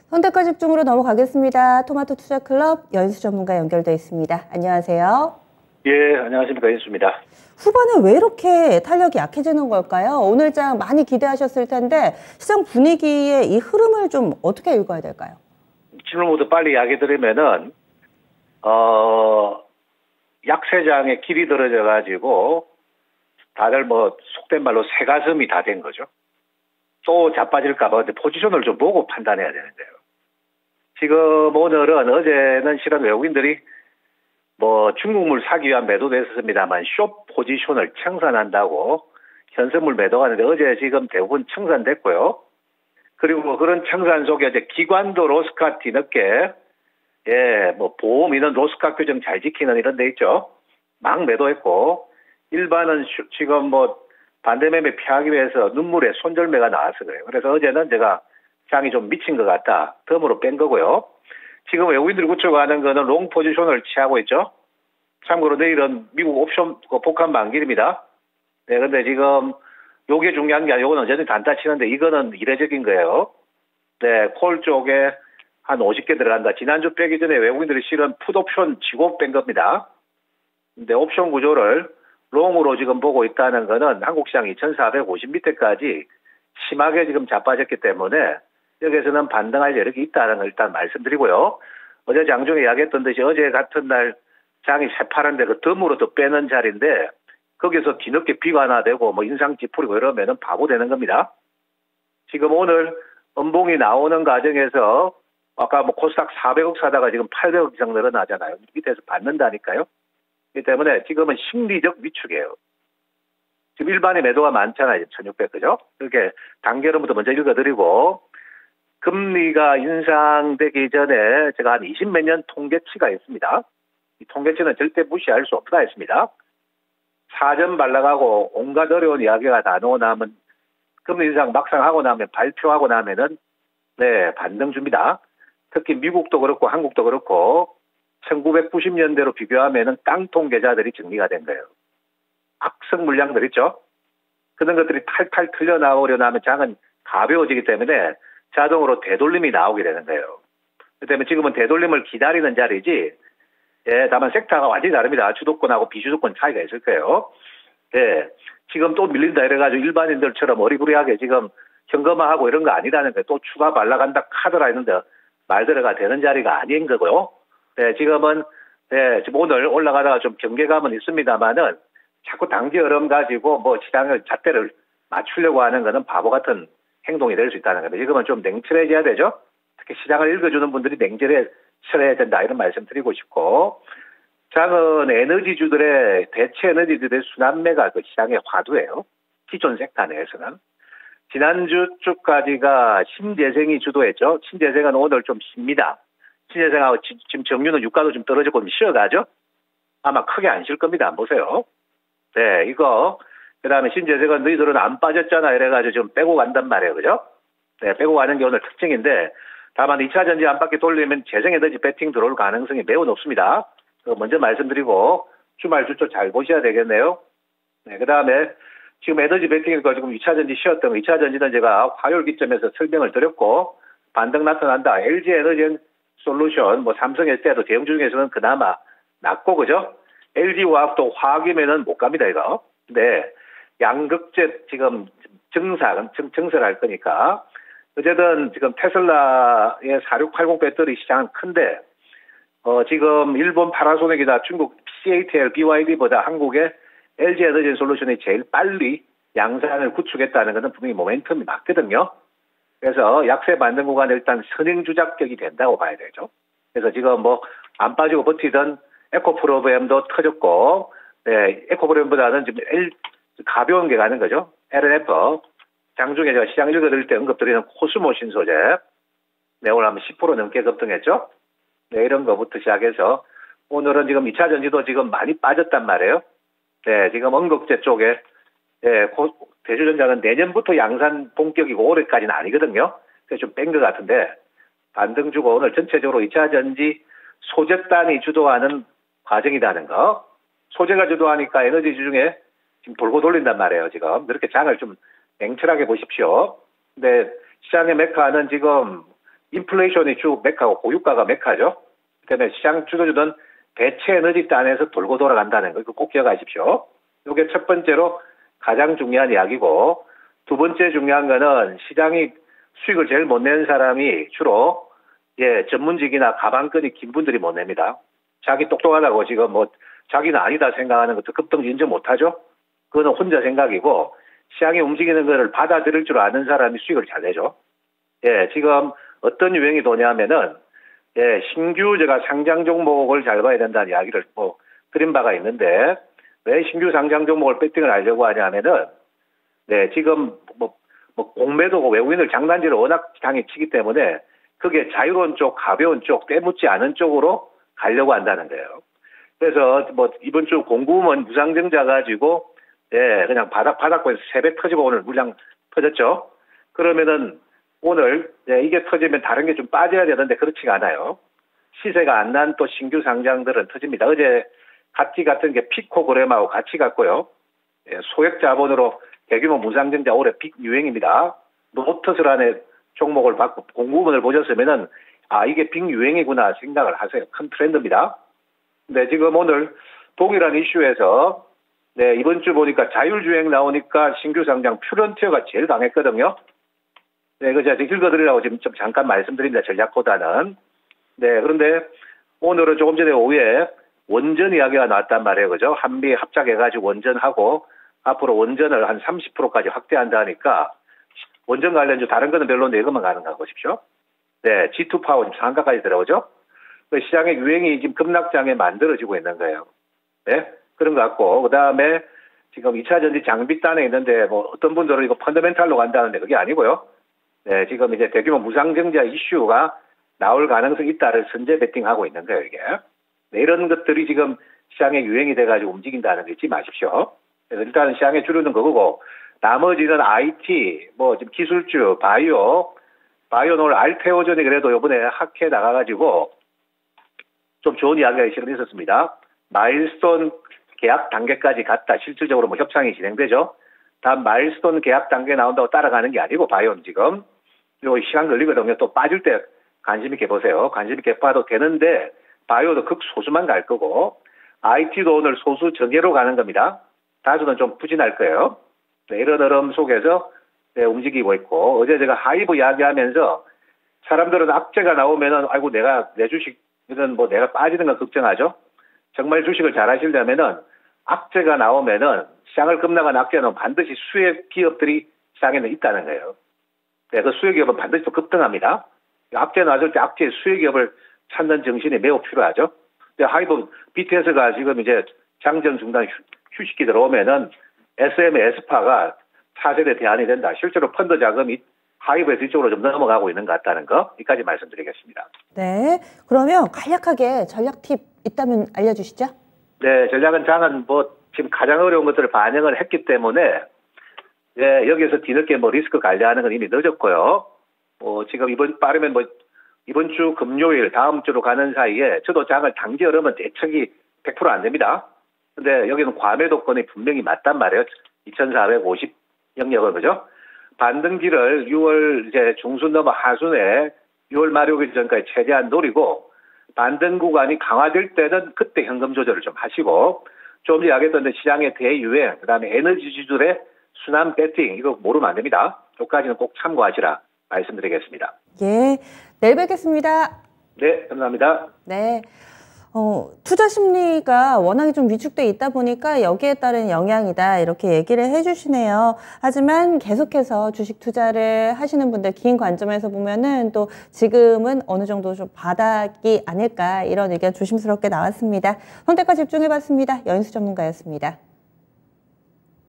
선택과 집중으로 넘어가겠습니다. 토마토 투자 클럽 연수 전문가 연결되어 있습니다. 안녕하세요. 예, 안녕하십니까. 연수입니다. 후반에 왜 이렇게 탄력이 약해지는 걸까요? 오늘 장 많이 기대하셨을 텐데 시장 분위기의 이 흐름을 좀 어떻게 읽어야 될까요? 질문 모두 빨리 이야기 드리면은 약세장에 길이 들어져 가지고 다들 뭐 속된 말로 새가슴이 다 된 거죠. 또 자빠질까 봐. 근데 포지션을 좀 보고 판단해야 되는데요. 지금 오늘은 어제는 실은 외국인들이 뭐 중국물 사기 위한 매도도 했었습니다만 숏 포지션을 청산한다고 현선물 매도하는데 어제 지금 대부분 청산됐고요. 그리고 그런 청산 속에 이제 기관도 로스카 뒤늦게 뭐 보험이는 로스카 규정 잘 지키는 이런 데 있죠. 막 매도했고 일반은 지금 뭐 반대매매 피하기 위해서 눈물에 손절매가 나와서 그래요. 그래서 어제는 제가 장이 좀 미친 것 같다. 덤으로 뺀 거고요. 지금 외국인들이 구축하는 거는 롱 포지션을 취하고 있죠. 참고로 내일은 미국 옵션 복합 만기입니다. 네, 근데 지금 요게 중요한 게 아니고 이거는 언제든지 단타 치는데 이거는 이례적인 거예요. 네, 콜 쪽에 한 50개 들어간다. 지난주 빼기 전에 외국인들이 실은 풋옵션 지고 뺀 겁니다. 근데 옵션 구조를 롱으로 지금 보고 있다는 거는 한국 시장 2450 밑에까지 심하게 지금 자빠졌기 때문에 여기에서는 반등할 여력이 있다는 걸 일단 말씀드리고요. 어제 장중에 이야기했던 듯이 어제 같은 날 장이 새파란데 그 덤으로 더 빼는 자리인데 거기서 뒤늦게 비관화되고 뭐 인상 찌푸리고 이러면은 바보 되는 겁니다. 지금 오늘 음봉이 나오는 과정에서 아까 뭐 코스닥 400억 사다가 지금 800억 이상 늘어나잖아요. 밑에서 받는다니까요. 그렇기 때문에 지금은 심리적 위축이에요. 지금 일반의 매도가 많잖아요. 1600, 그죠? 그렇게 단계로부터 먼저 읽어드리고, 금리가 인상되기 전에 제가 한 20몇 년 통계치가 있습니다. 이 통계치는 절대 무시할 수 없다 했습니다. 사전 발락하고 온갖 어려운 이야기가 다 나오고 나면, 금리 인상 막상 하고 나면 발표하고 나면은, 네, 반등 줍니다. 특히 미국도 그렇고 한국도 그렇고, 1990년대로 비교하면은 깡통 계좌들이 정리가 된 거예요. 악성 물량들 있죠. 그런 것들이 탈탈 틀려 나오려 하면 장은 가벼워지기 때문에 자동으로 되돌림이 나오게 되는 거예요. 그렇기 때문에 지금은 되돌림을 기다리는 자리지. 예, 다만 섹터가 완전히 다릅니다. 주도권하고 비주도권 차이가 있을 거예요. 예, 지금 또 밀린다 이래가지고 일반인들처럼 어리부리하게 지금 현금화하고 이런 거 아니라는 거예요. 또 추가 발락한다 카드라 했는데 말 들어가 되는 자리가 아닌 거고요. 네, 지금은, 네, 지금 오늘 올라가다가 좀 경계감은 있습니다만은 자꾸 단기 흐름 가지고 뭐 시장을 잣대를 맞추려고 하는 거는 바보 같은 행동이 될 수 있다는 겁니다. 지금은 좀 냉철해져야 되죠. 특히 시장을 읽어주는 분들이 냉철해야 된다 이런 말씀 드리고 싶고, 장은 에너지주들의 대체 에너지주들의 순환매가 그 시장의 화두예요. 기존 섹터 내에서는. 지난주까지가 신재생이 주도했죠. 신재생은 오늘 좀 쉽니다. 신재생하고 지금 정유는 유가도 좀 떨어지고 좀 쉬어가죠? 아마 크게 안 쉴 겁니다. 안 보세요. 네, 이거. 그 다음에 신재생은 너희들은 안 빠졌잖아. 이래가지고 좀 빼고 간단 말이에요. 그죠? 네, 빼고 가는 게 오늘 특징인데, 다만 2차 전지 한 바퀴 돌리면 재생에너지 배팅 들어올 가능성이 매우 높습니다. 그거 먼저 말씀드리고, 주말 주초 잘 보셔야 되겠네요. 네, 그 다음에 지금 에너지 배팅이니까 지금 2차 전지 쉬었던 거, 2차 전지는 제가 화요일 기점에서 설명을 드렸고, 반등 나타난다. LG 에너지 솔루션, 뭐 삼성일 때도 대형 중에서는 그나마 낮고, 그죠? LG화학도 화학이면은 못 갑니다, 이거. 근데 양극재 지금 증설할 거니까. 어쨌든 지금 테슬라의 4680 배터리 시장은 큰데, 지금 일본 파나소닉이나 중국 CATL, BYD보다 한국의 LG 에너지 솔루션이 제일 빨리 양산을 구축했다는 것은 분명히 모멘텀이 맞거든요. 그래서 약세 반등 구간 일단 선행주작격이 된다고 봐야 되죠. 그래서 지금 뭐 안 빠지고 버티던 에코프로그램도 터졌고, 네, 에코프로그램보다는 지금 가벼운 게 가는 거죠. LNF. 장중에 제가 시장 읽어드릴 때 언급드리는 코스모 신소재. 네, 오늘 한번 10% 넘게 급등했죠. 네, 이런 거부터 시작해서 오늘은 지금 2차 전지도 지금 많이 빠졌단 말이에요. 네, 지금 언급재 쪽에, 네, 대주전자는 내년부터 양산 본격이고 올해까지는 아니거든요. 그래서 좀 뺀 것 같은데, 반등 주고 오늘 전체적으로 2차 전지 소재단이 주도하는 과정이라는 거. 소재가 주도하니까 에너지 중에 지금 돌고 돌린단 말이에요, 지금. 그렇게 장을 좀 냉철하게 보십시오. 근데 시장의 메카는 지금 인플레이션이 쭉 메카고 고유가가 메카죠. 그다음에 시장 주도주는 대체 에너지 단에서 돌고 돌아간다는 거, 이거 꼭 기억하십시오. 이게 첫 번째로 가장 중요한 이야기고, 두 번째 중요한 거는 시장이 수익을 제일 못 내는 사람이 주로 전문직이나 가방끈이 긴 분들이 못 냅니다. 자기 똑똑하다고 지금 뭐 자기는 아니다 생각하는 것도 급등주 인정 못하죠. 그거는 혼자 생각이고, 시장이 움직이는 것을 받아들일 줄 아는 사람이 수익을 잘 내죠. 지금 어떤 유행이 도냐면은 신규 제가 상장 종목을 잘 봐야 된다는 이야기를 뭐 드린 바가 있는데, 왜 신규 상장 종목을 배팅을 하려고 하냐면은 지금 뭐 공매도고 외국인들 장난질을 워낙 당해 치기 때문에 그게 자유로운 쪽, 가벼운 쪽, 때묻지 않은 쪽으로 가려고 한다는 거예요. 그래서 뭐 이번 주 공구먼 무상증자 가지고 그냥 바닥권에서 3배 터지고 오늘 물량 터졌죠. 그러면은 오늘 이게 터지면 다른 게 좀 빠져야 되는데 그렇지가 않아요. 시세가 안 난 또 신규 상장들은 터집니다. 어제 같이 같은 게 피코그램하고 같이 갔고요. 소액 자본으로 대규모 무상증자 올해 빅 유행입니다. 노트스라는 종목을 받고 공구문을 보셨으면은 이게 빅 유행이구나 생각을 하세요. 큰 트렌드입니다. 근데 지금 오늘 동일한 이슈에서 이번 주 보니까 자율주행 나오니까 신규 상장 퓨런티어가 제일 강했거든요. 그거 제가 읽어드리라고 지금 좀 잠깐 말씀드립니다. 전략보다는. 그런데 오늘은 조금 전에 오후에 원전 이야기가 나왔단 말이에요. 그죠? 한미 합작해가지고 원전하고 앞으로 원전을 한 30%까지 확대한다니까 원전 관련주 다른 거는 별로인데 이것만 가능하고 보십시오. G2 파워 지금 상한가까지 들어오죠? 시장의 유행이 지금 급락장에 만들어지고 있는 거예요. 그런 것 같고, 그 다음에 지금 2차 전지 장비단에 있는데 뭐 어떤 분들은 이거 펀더멘탈로 간다는데 그게 아니고요. 지금 이제 대규모 무상증자 이슈가 나올 가능성이 있다를 선제 베팅하고 있는 거예요, 이게. 이런 것들이 지금 시장의 유행이 돼가지고 움직인다는 거 잊지 마십시오. 그래서 일단은 시장에 주류는 그거고, 나머지는 IT, 뭐 지금 기술주, 바이오는 오늘 알테오전이 그래도 요번에 학회 나가가지고 좀 좋은 이야기가 실은 있었습니다. 마일스톤 계약 단계까지 갔다. 실질적으로 뭐 협상이 진행되죠. 다음 마일스톤 계약 단계 나온다고 따라가는 게 아니고 바이오는 지금 요 시간 걸리거든요. 또 빠질 때 관심 있게 보세요. 관심 있게 봐도 되는데 바이오도 극소수만 갈 거고, IT도 오늘 소수 정예로 가는 겁니다. 다수는 좀 부진할 거예요. 이런 흐름 속에서 움직이고 있고, 어제 제가 하이브 이야기하면서 사람들은 악재가 나오면은 아이고 내 주식은 뭐 내가 빠지는 건 걱정하죠. 정말 주식을 잘 하시려면은 악재가 나오면은 시장을 급락한 악재는 반드시 수혜 기업들이 시장에는 있다는 거예요. 그 수혜 기업은 반드시 또 급등합니다. 악재 나올 때 악재의 수혜 기업을 찾는 정신이 매우 필요하죠. 하이브 BTS가 지금 이제 장전 중단 휴식기 들어오면은 SM, 에스파가 차세대 대안이 된다. 실제로 펀드 자금이 하이브에서 이쪽으로 좀 넘어가고 있는 것 같다는 거, 여기까지 말씀드리겠습니다. 그러면 간략하게 전략 팁 있다면 알려주시죠. 전략은 장은 뭐 지금 가장 어려운 것들을 반영을 했기 때문에 여기에서 뒤늦게 뭐 리스크 관리하는 건 이미 늦었고요. 지금 빠르면 이번 주 금요일 다음 주로 가는 사이에 저도 장을 당지 열으면 대책이 100% 안 됩니다. 근데 여기는 과매도권이 분명히 맞단 말이에요. 2450 영역을, 그죠? 반등기를 6월 이제 중순 넘어 하순에 6월 말 오기 전까지 최대한 노리고, 반등 구간이 강화될 때는 그때 현금 조절을 좀 하시고, 좀 전에 이야기했던 시장의 대유행, 그 다음에 에너지 지주들의 순환 배팅, 이거 모르면 안 됩니다. 여기까지는 꼭 참고하시라 말씀드리겠습니다. 내일 뵙겠습니다. 감사합니다. 투자 심리가 워낙에 좀 위축돼 있다 보니까 여기에 따른 영향이다, 이렇게 얘기를 해주시네요. 하지만 계속해서 주식 투자를 하시는 분들 긴 관점에서 보면은 또 지금은 어느 정도 좀 바닥이 아닐까, 이런 의견 조심스럽게 나왔습니다. 선택과 집중해봤습니다. 연수 전문가였습니다.